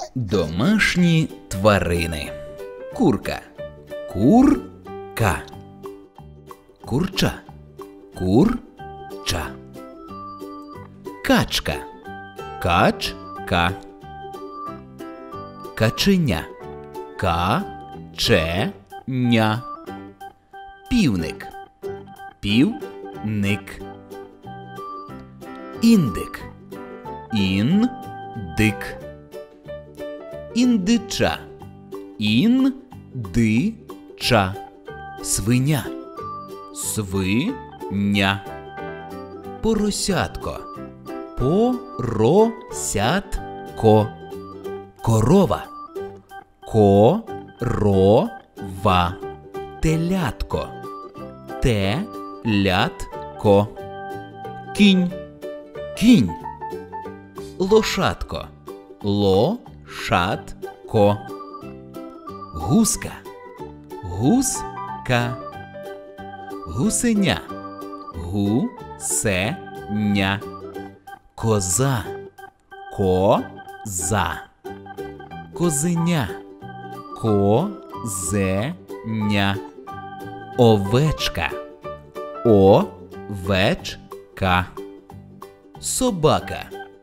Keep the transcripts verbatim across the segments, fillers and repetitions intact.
Домашні тварини. Курка. Курка. Курча. Курча. Качка. Качка. Каченя. Каченя. Півник. Півник. Індик. Індик. Індича. Індича. Свиня. Свиня. Поросятко. Поросятко. Корова. Корова. Телятко. Телятко. Кінь. Кінь. Лошадко. Лошадко. Гуска. Гуска. Гусеня. Гусеня. Коза. Коза. Козеня. Козеня. Овечка. Овечка. Собака.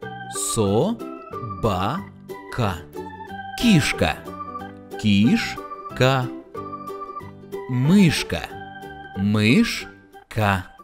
Собака. Кішка. Кішка. Мишка. Мишка.